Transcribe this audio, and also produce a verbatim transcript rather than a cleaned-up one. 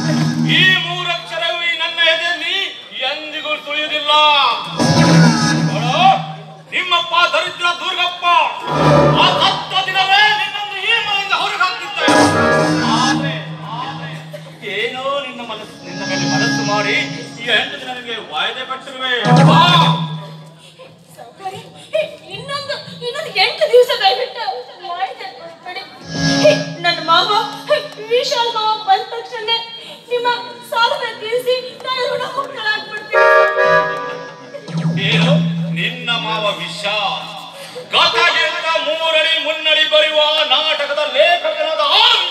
ಈ ಮೂರಕ್ಷರವು ಈ ನನ್ನ ಎದೆಯಲ್ಲಿ ಎಂದಿಗೂ ತುಳಿಯುವುದಿಲ್ಲ. ನಿಮ್ಮಪ್ಪ ದರಿದ್ರ ದುರ್ಗಪ್ಪ ಆ ಹತ್ತ ದಿನವೇ ನಿನ್ನನ್ನು ಈ ಮನೆಯಿಂದ ಹೊರಗೆ ಹಾಕ್ತಿದ್ದೆ. ಆದ್ರೆ ಏನೋ ನಿನ್ನ ಮನಸ್ಸು ನಿನ್ನ ಮೇಲೆ ಮನಸ್ಸು ಮಾಡಿ ಈ ಎಂಟು ದಿನ ನಿನಗೆ ವಾಯ್ದೆ ಪಟ್ಟಿರುವೆ. ಇನ್ನೊಂದು ಇನ್ನೊಂದು ಎಂಟು ದಿವಸ ದಯವಿಟ್ಟು ನನ್ನ ಮಾವ ವಿಶಾಲ್ ಮಾವ ಬಂದ ತಕ್ಷಣ ನಿಮ್ಮ ಸಾಲನ ತೀರಿಸಿ ನಾನು ಋಣ ಮುಕ್ತಳಾಗ್ಬಿಡ್ತೀನಿ. ಏನು ನಿನ್ನ ಮಾವ ವಿಶಾಲ್ ಗತಗಿಂತ ಮೂರಡಿ ಮುನ್ನಡಿ ಬರೆಯುವ ನಾಟಕದ ಲೇಖಕನಾದ ಆ